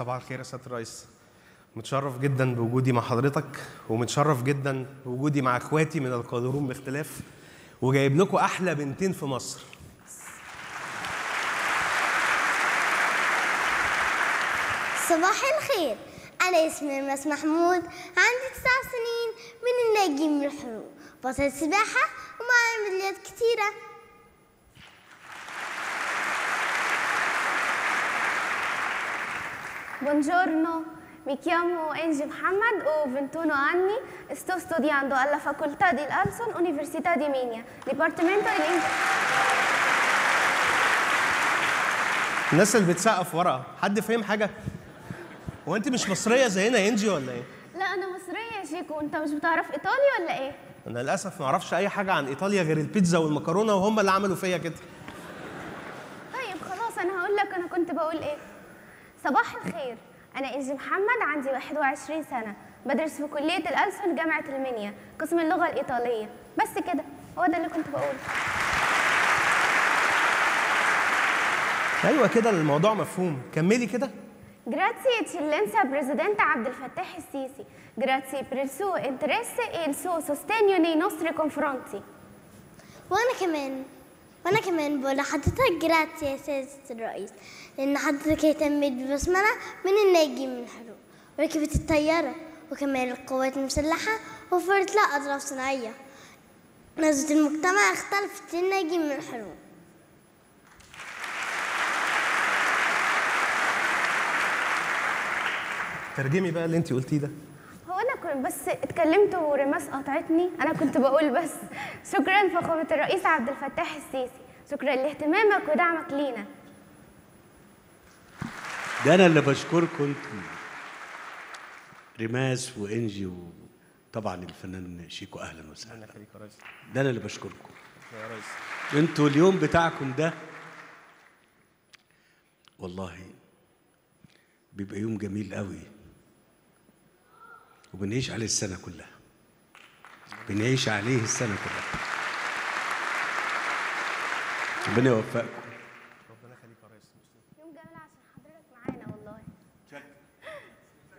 صباح الخير يا سيادة الرئيس. متشرف جدا بوجودي مع حضرتك، ومتشرف جدا بوجودي مع اخواتي من القادرون باختلاف، وجايب لكم احلى بنتين في مصر. صباح الخير، أنا اسمي مس محمود، عندي 9 سنين، من الناجين من الحروب، بطلة سباحة ومعايا ميداليات كتيرة. Buongiorno, mi chiamo Angie Mohammed, ho 21 anni, sto studiando alla facoltà di Alson, Università di Minya, Dipartimento الناس اللي بتسقف ورا، حد فاهم حاجة؟ هو أنت مش مصرية زينا يا إنجي ولا إيه؟ لا أنا مصرية يا شيكو، أنت مش بتعرف إيطالي ولا إيه؟ أنا للأسف ما أعرفش أي حاجة عن إيطاليا غير البيتزا والمكرونة، وهم اللي عملوا فيا كده. طيب خلاص أنا هقول لك أنا كنت بقول إيه. صباح الخير، أنا إنجي محمد، عندي 21 سنة، بدرس في كلية الألسن جامعة المنيا، قسم اللغة الإيطالية، بس كده، هو ده اللي كنت بقوله. أيوة كده الموضوع مفهوم، كملي كده. Grazie eccellenza Presidente عبد الفتاح السيسي. Grazie per il suo interesse e il suo sostegno nei nostri confronti. وأنا كمان بقول لحضرتك جراتي يا سيادة الرئيس، لأن حضرتك اهتميت ببسملة من الناجين من الحروب، وركبت الطيارة، وكمان القوات المسلحة وفرت لها أطراف صناعية. نظرة المجتمع اختلفت للناجين من الحروب. ترجمي بقى اللي أنت قلتيه ده. هو أنا كنت بس اتكلمت ورماس قاطعتني، أنا كنت بقول بس. شكرا فخامة الرئيس عبد الفتاح السيسي، شكرا لاهتمامك ودعمك لينا. ده أنا اللي بشكركم انتم، رماس وإنجي وطبعا الفنان شيكو، أهلا وسهلا. ده أنا اللي بشكركم يا ريس. انتوا اليوم بتاعكم ده والله بيبقى يوم جميل قوي، وبنعيش عليه السنة كلها، بنعيش عليه السنة كلها. ربنا يوفقكم.